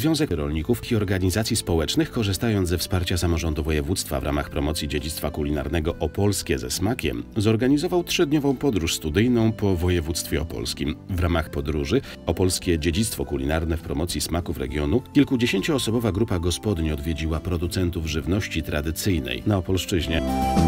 Związek Rolników i Organizacji Społecznych, korzystając ze wsparcia samorządu województwa w ramach promocji dziedzictwa kulinarnego Opolskie ze smakiem, zorganizował 3-dniową podróż studyjną po województwie opolskim. W ramach podróży Opolskie dziedzictwo kulinarne w promocji smaków regionu kilkudziesięcioosobowa grupa gospodyń odwiedziła producentów żywności tradycyjnej na Opolszczyźnie.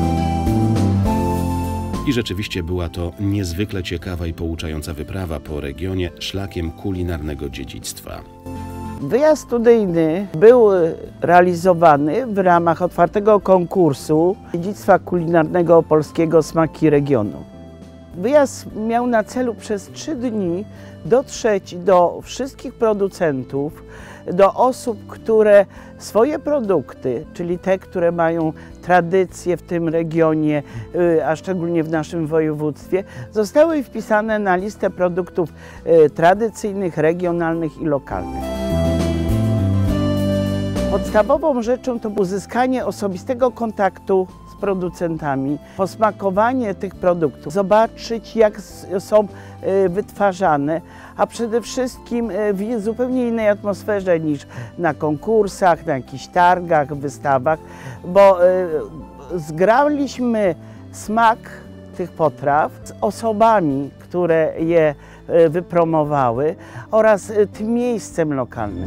I rzeczywiście była to niezwykle ciekawa i pouczająca wyprawa po regionie szlakiem kulinarnego dziedzictwa. Wyjazd studyjny był realizowany w ramach otwartego konkursu dziedzictwa kulinarnego opolskiego Smaki Regionu. Wyjazd miał na celu przez 3 dni dotrzeć do wszystkich producentów, do osób, które swoje produkty, czyli te, które mają tradycje w tym regionie, a szczególnie w naszym województwie, zostały wpisane na listę produktów tradycyjnych, regionalnych i lokalnych. Podstawową rzeczą to uzyskanie osobistego kontaktu z producentami, posmakowanie tych produktów, zobaczyć, jak są wytwarzane, a przede wszystkim w zupełnie innej atmosferze niż na konkursach, na jakichś targach, wystawach, bo zgraliśmy smak tych potraw z osobami, które je wypromowały, oraz tym miejscem lokalnym.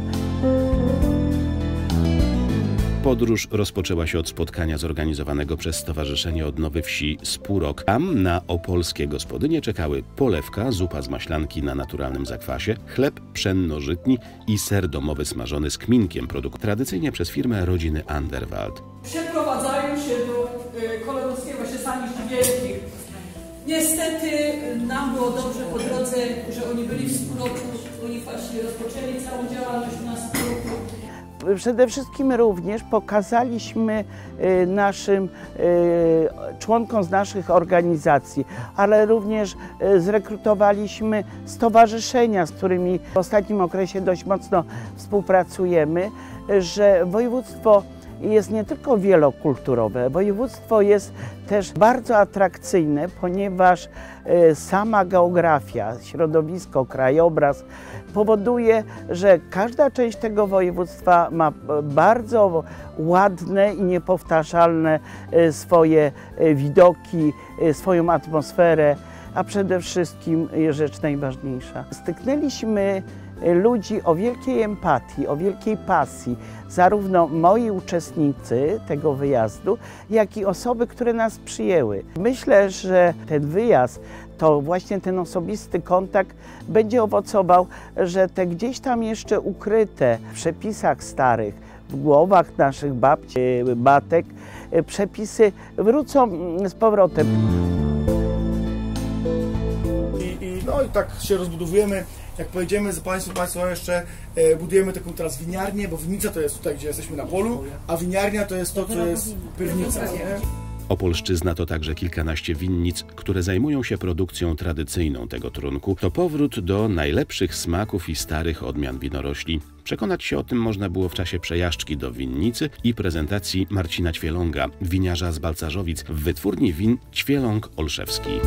Podróż rozpoczęła się od spotkania zorganizowanego przez Stowarzyszenie Odnowy Wsi Spurok. Tam na opolskie gospodynie czekały polewka, zupa z maślanki na naturalnym zakwasie, chleb pszenno-żytni i ser domowy smażony z kminkiem, produkt tradycyjnie przez firmę rodziny Anderwald. Przeprowadzają się do kolonowskiego właśnie Saniszcz Wielkich. Niestety nam było dobrze po drodze, że oni byli w Spuroku, oni właśnie rozpoczęli całą działalność na Spuroku. Przede wszystkim również pokazaliśmy naszym członkom z naszych organizacji, ale również zrekrutowaliśmy stowarzyszenia, z którymi w ostatnim okresie dość mocno współpracujemy, że województwo jest nie tylko wielokulturowe, województwo jest też bardzo atrakcyjne, ponieważ sama geografia, środowisko, krajobraz powoduje, że każda część tego województwa ma bardzo ładne i niepowtarzalne swoje widoki, swoją atmosferę, a przede wszystkim rzecz najważniejsza. Styknęliśmy ludzi o wielkiej empatii, o wielkiej pasji, zarówno moi uczestnicy tego wyjazdu, jak i osoby, które nas przyjęły. Myślę, że ten wyjazd, to właśnie ten osobisty kontakt będzie owocował, że te gdzieś tam jeszcze ukryte w przepisach starych, w głowach naszych babci, matek, przepisy wrócą z powrotem. No i tak się rozbudowujemy. Jak pojedziemy z Państwo jeszcze budujemy taką teraz winiarnię, bo winnica to jest tutaj, gdzie jesteśmy na polu, a winiarnia to jest to, co jest piwnica. Opolszczyzna to także kilkanaście winnic, które zajmują się produkcją tradycyjną tego trunku. To powrót do najlepszych smaków i starych odmian winorośli. Przekonać się o tym można było w czasie przejażdżki do winnicy i prezentacji Marcina Ćwieląga, winiarza z Balcarzowic, w wytwórni win Ćwieląg Olszewski.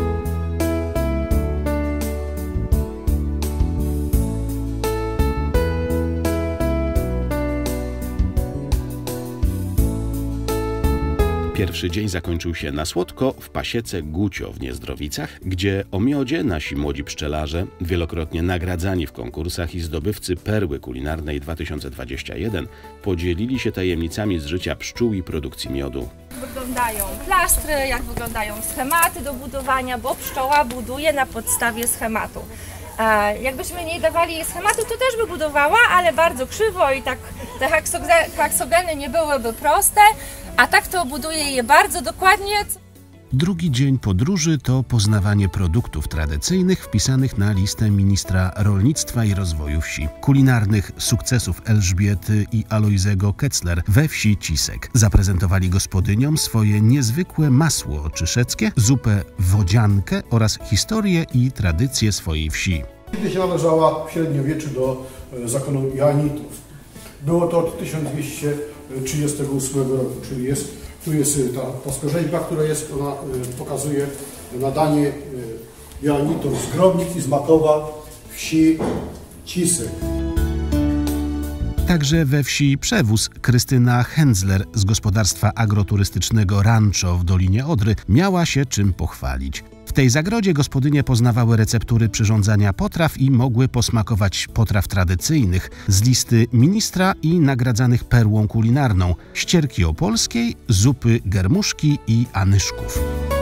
Pierwszy dzień zakończył się na słodko w pasiece Gucio w Niezdrowicach, gdzie o miodzie nasi młodzi pszczelarze, wielokrotnie nagradzani w konkursach i zdobywcy Perły Kulinarnej 2021, podzielili się tajemnicami z życia pszczół i produkcji miodu. Jak wyglądają plastry, jak wyglądają schematy do budowania, bo pszczoła buduje na podstawie schematu. Jakbyśmy nie dawali schematu, to też by budowała, ale bardzo krzywo i tak te heksogeny nie byłyby proste, a tak to buduje je bardzo dokładnie. Drugi dzień podróży to poznawanie produktów tradycyjnych wpisanych na listę ministra rolnictwa i rozwoju wsi. Kulinarnych sukcesów Elżbiety i Alojzego Ketzler we wsi Cisek. Zaprezentowali gospodyniom swoje niezwykłe masło oczyszeckie, zupę wodziankę oraz historię i tradycje swojej wsi. Kiedyś należała w średniowieczu do zakonu Joannitów. Było to od 1238 roku, czyli tu jest ta płaskorzeźba, która jest, ona pokazuje nadanie Joannitom z Grobnic i z Makowa wsi Cisek. Także we wsi Przewóz Krystyna Hędzler z gospodarstwa agroturystycznego Rancho w Dolinie Odry miała się czym pochwalić. W tej zagrodzie gospodynie poznawały receptury przyrządzania potraw i mogły posmakować potraw tradycyjnych z listy ministra i nagradzanych perłą kulinarną ścierki opolskiej, zupy germuszki i anyszków.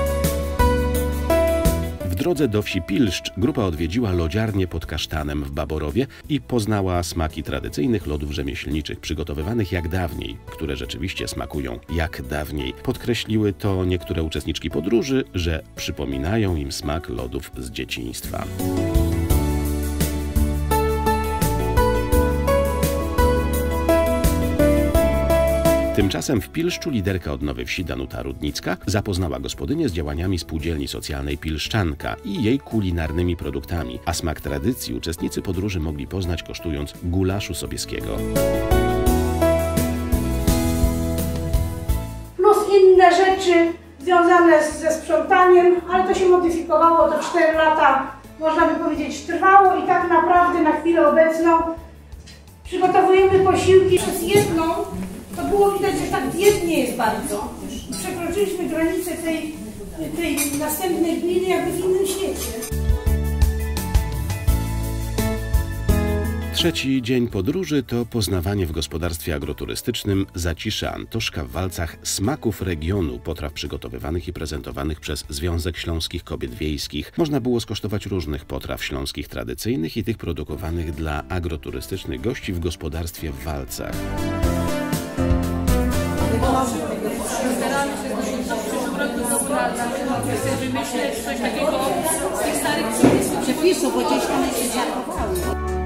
W drodze do wsi Pilszcz grupa odwiedziła lodziarnię pod Kasztanem w Baborowie i poznała smaki tradycyjnych lodów rzemieślniczych przygotowywanych jak dawniej, które rzeczywiście smakują jak dawniej. Podkreśliły to niektóre uczestniczki podróży, że przypominają im smak lodów z dzieciństwa. Tymczasem w Pilszczu liderka odnowy wsi Danuta Rudnicka zapoznała gospodynię z działaniami spółdzielni socjalnej Pilszczanka i jej kulinarnymi produktami, a smak tradycji uczestnicy podróży mogli poznać kosztując gulaszu sobieskiego. Plus inne rzeczy związane ze sprzątaniem, ale to się modyfikowało, to 4 lata, można by powiedzieć, trwało i tak naprawdę na chwilę obecną przygotowujemy posiłki przez jedną. To było widać, że tak biednie jest bardzo. Przekroczyliśmy granicę tej następnej gminy jakby w innym świecie. Trzeci dzień podróży to poznawanie w gospodarstwie agroturystycznym Zacisze Antoszka w Walcach smaków regionu, potraw przygotowywanych i prezentowanych przez Związek Śląskich Kobiet Wiejskich. Można było skosztować różnych potraw śląskich tradycyjnych i tych produkowanych dla agroturystycznych gości w gospodarstwie w Walcach. Staramy się w przyszłym roku wymyśleć coś takiego z tych starych przepisów, bo gdzieś tam się zachowały.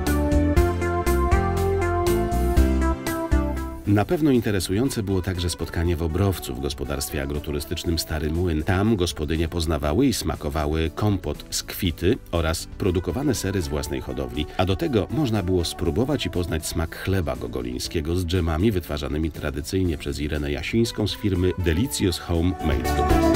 Na pewno interesujące było także spotkanie w Obrowcu w gospodarstwie agroturystycznym Stary Młyn. Tam gospodynie poznawały i smakowały kompot z kwity oraz produkowane sery z własnej hodowli. A do tego można było spróbować i poznać smak chleba gogolińskiego z dżemami wytwarzanymi tradycyjnie przez Irenę Jasińską z firmy Delicious Home Made.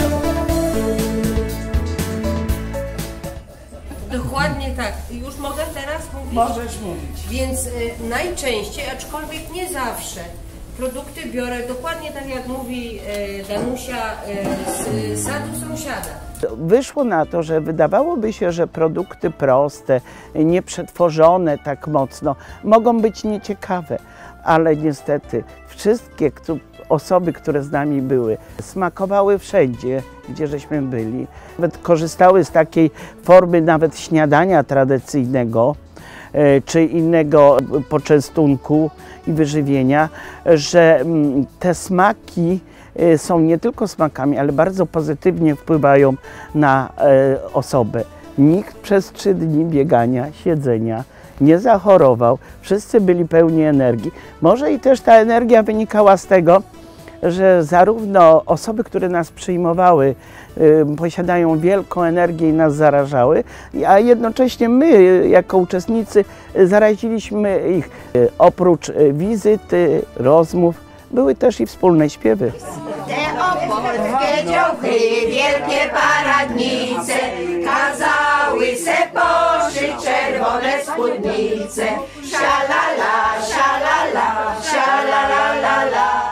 Dokładnie tak. Już mogę teraz mówić? Możesz mówić. Więc najczęściej, aczkolwiek nie zawsze, produkty biorę dokładnie tak jak mówi Danusia z sadu sąsiada. Wyszło na to, że wydawałoby się, że produkty proste, nieprzetworzone tak mocno mogą być nieciekawe, ale niestety wszystkie osoby, które z nami były, smakowały wszędzie, gdzie żeśmy byli. Nawet korzystały z takiej formy nawet śniadania tradycyjnego, czy innego poczęstunku i wyżywienia, że te smaki są nie tylko smakami, ale bardzo pozytywnie wpływają na osobę. Nikt przez 3 dni biegania, siedzenia nie zachorował, wszyscy byli pełni energii. Może i też ta energia wynikała z tego, że zarówno osoby, które nas przyjmowały, posiadają wielką energię i nas zarażały, a jednocześnie my, jako uczestnicy, zaraziliśmy ich. Oprócz wizyty, rozmów, były też i wspólne śpiewy. Te opolskie dziołchy, wielkie paradnice, kazały se poszyć czerwone spódnice. Szalala, szalala, szalalalala.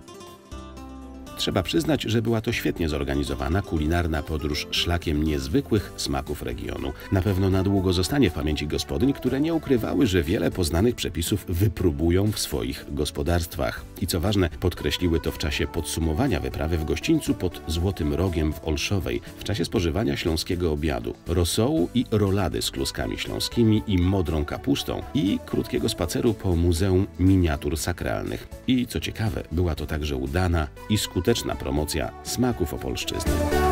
Trzeba przyznać, że była to świetnie zorganizowana kulinarna podróż szlakiem niezwykłych smaków regionu. Na pewno na długo zostanie w pamięci gospodyń, które nie ukrywały, że wiele poznanych przepisów wypróbują w swoich gospodarstwach. I co ważne, podkreśliły to w czasie podsumowania wyprawy w gościńcu pod Złotym Rogiem w Olszowej, w czasie spożywania śląskiego obiadu, rosołu i rolady z kluskami śląskimi i modrą kapustą i krótkiego spaceru po Muzeum Miniatur Sakralnych. I co ciekawe, była to także udana i skuteczna promocja smaków opolszczyzny.